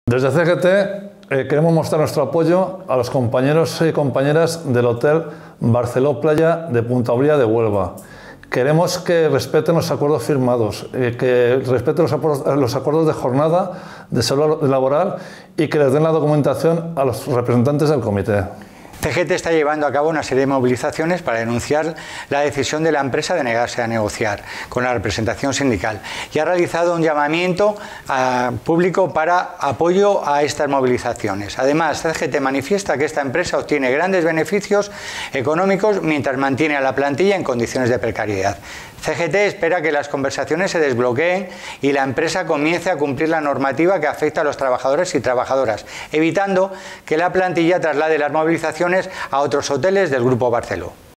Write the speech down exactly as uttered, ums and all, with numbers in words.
Desde C G T eh, queremos mostrar nuestro apoyo a los compañeros y compañeras del Hotel Barceló Playa de Punta Umbría de Huelva. Queremos que respeten los acuerdos firmados, eh, que respeten los acuerdos, los acuerdos de jornada, de salud laboral y que les den la documentación a los representantes del comité. C G T está llevando a cabo una serie de movilizaciones para denunciar la decisión de la empresa de negarse a negociar con la representación sindical y ha realizado un llamamiento a público para apoyo a estas movilizaciones. Además, C G T manifiesta que esta empresa obtiene grandes beneficios económicos mientras mantiene a la plantilla en condiciones de precariedad. C G T espera que las conversaciones se desbloqueen y la empresa comience a cumplir la normativa que afecta a los trabajadores y trabajadoras, evitando que la plantilla traslade las movilizaciones a otros hoteles del Grupo Barceló.